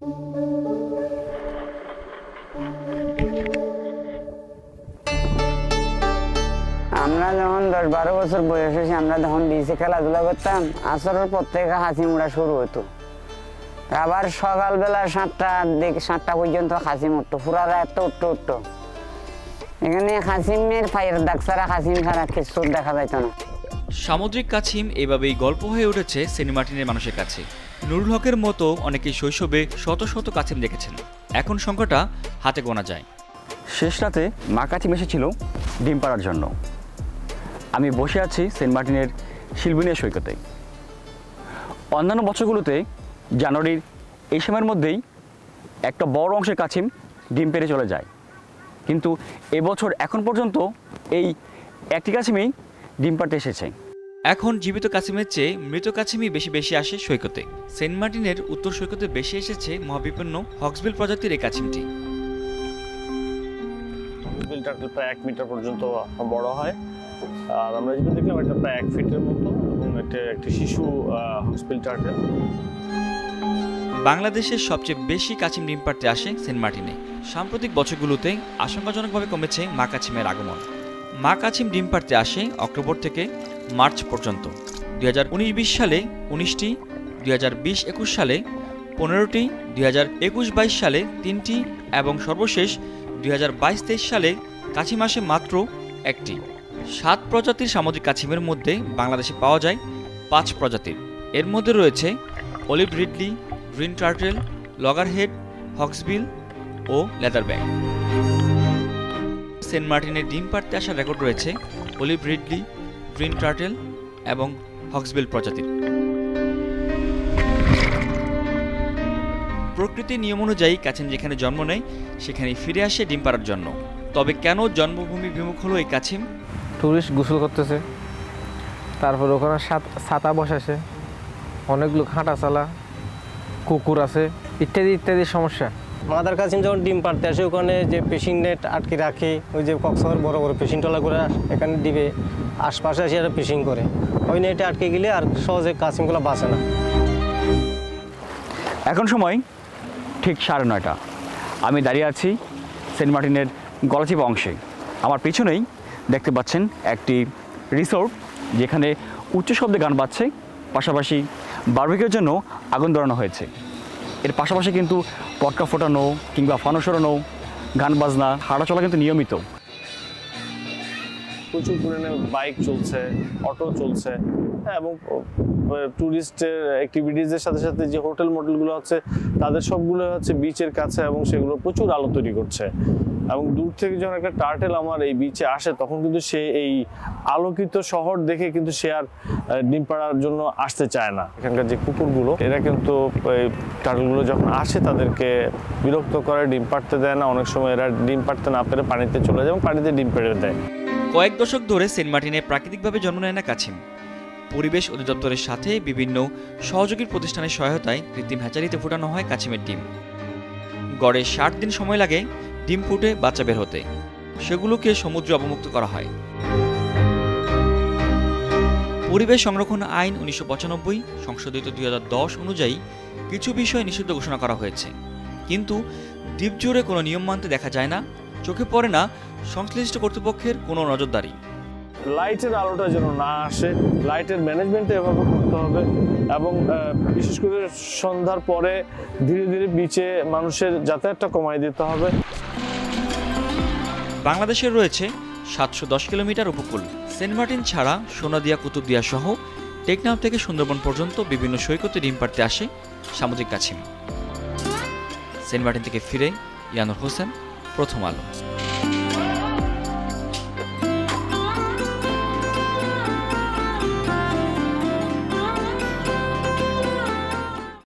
আমরা যখন 10-12 বছর বয়স হয়েছে আমরা যখন বিচে খেলাধুলা করতাম আসরের পর থেকে হাসি মুড়া শুরু হতো, আবার সকালবেলা 7টা পর্যন্ত হাসিম উঠতো, পুরা রাত উঠতো। এখানে হাসিমের পায়ের দাগ ছাড়া হাসিম ছাড়া কিছু দেখা যাইত না। সামুদ্রিক কাছিম এভাবেই গল্প হয়ে উঠেছে সেন্ট মার্টিনের মানুষের কাছে। নুরুল হকের মতো অনেকেই শৈশবে শত শত কাছিম দেখেছেন, এখন সংখ্যাটা হাতে গোনা যায়। শেষ রাতে মা কাছিম এসেছিল ডিম পাড়ার জন্য। আমি বসে আছি সেন্ট মার্টিনের শিলবিনিয়া সৈকতে। অন্যান্য বছরগুলোতে জানুয়ারির এই সময়ের মধ্যেই একটা বড় অংশের কাছিম ডিম পেড়ে চলে যায়, কিন্তু এবছর এখন পর্যন্ত এই একটি কাছিমই ডিম পাড়তে এসেছে। এখন জীবিত কাছিমের চেয়ে মৃত কাছিমই বেশি আসে সৈকতে। সেন্ট মার্টিনের উত্তর সৈকতে বেশি এসেছে মহাবিপন্ন হক্সবিল প্রজাতির এই কাছিমটি। প্রায় 1 মিটার পর্যন্ত বড় হয়, আর আমরা যেটা দেখলাম এটা প্রায় 1 ফিটের মতো, এবং এটা একটি শিশু হক্সবিল টার্টল। বাংলাদেশের সবচেয়ে বেশি কাছিম ডিম পাড়তে আসে সেন্ট মার্টিনে। সাম্প্রতিক বছরগুলোতে আশঙ্কাজনকভাবে কমেছে মা কাছিমের আগমন। মা কাছিম ডিম পাড়তে আসে অক্টোবর থেকে মার্চ পর্যন্ত। 2019-20 সালে 19টি, 2020-21 সালে 15টি, 2021-22 সালে 3টি এবং সর্বশেষ 2022-23 সালে কাছিম আসে মাত্র 1টি। 7 প্রজাতির সামুদ্রিক কাছিমের মধ্যে বাংলাদেশে পাওয়া যায় 5 প্রজাতির। এর মধ্যে রয়েছে olive ridley, green turtle, loggerhead, hawksbill ও লেদারব্যাক। সেন্ট মার্টিনের ডিম পাড়তে আসার রেকর্ড রয়েছে অলিভ রিডলি, গ্রিন টার্টেল এবং হক্সবিল প্রজাতির। প্রকৃতির নিয়ম অনুযায়ী কাছিম যেখানে জন্ম নেয় সেখানেই ফিরে আসে ডিম পাড়ার জন্য। তবে কেন জন্মভূমি বিমুখ হলো এই কাছিম? টুরিস্ট গোসল করতেছে, তারপর ওখানে ছাতা বসাছে, অনেকগুলো হাঁটা চালা, কুকুর আছে, ইত্যাদি ইত্যাদি সমস্যা। মাদার কাছিম যখন ডিম পাড়তে আসে ওখানে যে ফিশিং নেট আটকে রাখে, ওই যে কক্সবাজার বড় বড় ফিশিং ট্রলার করে এখানে ডিবে আশপাশে আসে আর ফিশিং করে, ওই নেটে আটকে গেলে আর সহজে কাছিমগুলো বাঁচে না। এখন সময় ঠিক 9:30। আমি দাঁড়িয়ে আছি সেন্ট মার্টিনের গলাচিপা অংশে। আমার পিছনেই দেখতে পাচ্ছেন একটি রিসোর্ট, যেখানে উচ্চ শব্দে গান বাজছে, পাশাপাশি বারবিকিউর জন্য আগুন ধরানো হয়েছে। এর পাশাপাশি কিন্তু পটকা ফোটানো কিংবা ফানুস ওড়ানো, গান বাজনা, হাঁটা চলা কিন্তু নিয়মিত। প্রচুর পরিমাণে বাইক চলছে, অটো চলছে, এবং ট্যুরিস্টের অ্যাক্টিভিটিসের সাথে সাথে যে হোটেল মোটেলগুলো হচ্ছে তাদের সবগুলো হচ্ছে বিচের কাছে, এবং সেগুলো প্রচুর আলো তৈরি করছে। এবং দূর থেকে যখন একটা টার্টেল আমার এই বিচে আসে তখন কিন্তু সে এই আলোকিত শহর দেখে কিন্তু সে আর ডিম পাড়ার জন্য আসতে চায় না। এখানকার যে কুকুরগুলো এরা কিন্তু টার্টেলগুলো যখন আসে তাদেরকে বিরক্ত করে, ডিম পাড়তে দেয় না। অনেক সময় এরা ডিম পাড়তে না পেরে পানিতে চলে যায় এবং পানিতে ডিম পেড়ে দেয়। কয়েক দশক ধরে সেন্ট মার্টিনে প্রাকৃতিকভাবে জন্ম নেয় না কাছিম। পরিবেশ অধিদপ্তরের সাথে বিভিন্ন সহযোগী প্রতিষ্ঠানের সহায়তায় কৃত্রিম হ্যাচারিতে ফোটানো হয় কাছিমের ডিম। গড়ে 60 দিন সময় লাগে ডিম ফুটে বাচ্চা বের হতে। সেগুলোকে সমুদ্রে অবমুক্ত করা হয়। পরিবেশ সংরক্ষণ আইন 1995 সংশোধিত 2010 অনুযায়ী কিছু বিষয় নিষিদ্ধ ঘোষণা করা হয়েছে, কিন্তু দ্বীপ জুড়ে কোনো নিয়ম মানতে দেখা যায় না, চোখে পড়ে না সংশ্লিষ্ট কর্তৃপক্ষের কোনো নজরদারি। লাইটের আলোটা যেন না আসে, লাইটের ম্যানেজমেন্টটা এভাবে করতে হবে, এবং বিশেষ করে সন্ধ্যার পরে ধীরে ধীরে বিচে মানুষের যাতায়াতটা কমাই দিতে হবে। বাংলাদেশের রয়েছে 710 কিলোমিটার উপকূল। সেন্ট মার্টিন ছাড়া সোনাদিয়া, কুতুবদিয়া সহ টেকনাফ থেকে সুন্দরবন পর্যন্ত বিভিন্ন সৈকতে ডিম পাড়তে আসে সামুদ্রিক কাছিম। সেন্ট মার্টিন থেকে ফিরে ইয়ানুর হোসেন, প্রথম আলো।